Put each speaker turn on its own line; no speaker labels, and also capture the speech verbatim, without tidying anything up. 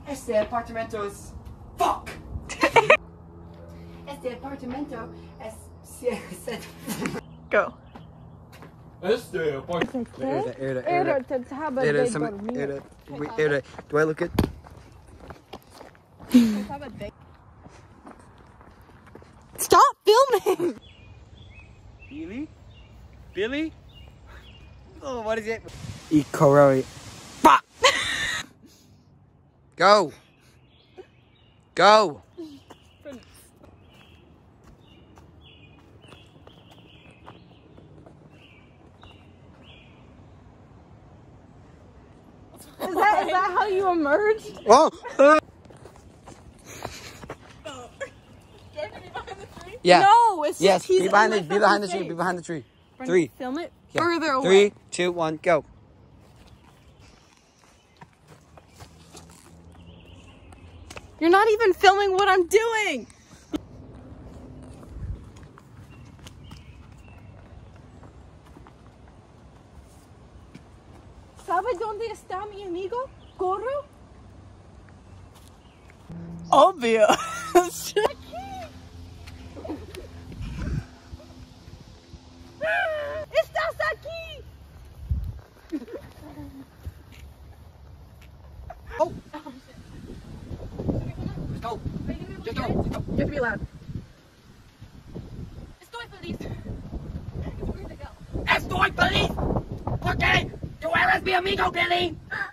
Este apartamento es... Fuck! Este apartamento es...
Go.
Este apartamento...
Era, era, era. Era, some, era, wait, era. Do I look good?
Stop filming!
Billy? Billy? Oh, what is it? Ikoroi. Go! Go!
Is that, is that how you emerged?
Oh! Uh. Yeah.
No, it's
yes.
he's
Be behind
in
the
my
be behind the
fucking
tree. Be
face.
behind the tree.
Brenda,
Three.
Film it
Yeah.
further away.
Three, two, one, go.
You're not even filming what I'm doing. ¿Sabe dónde está mi amigo? ¿Corro? Obvio. ¡Estás aquí!
Oh! Just go! Just go! Just go! You have to be loud.
Estoy feliz.
Estoy feliz! Porque tú eres mi amigo, Billy!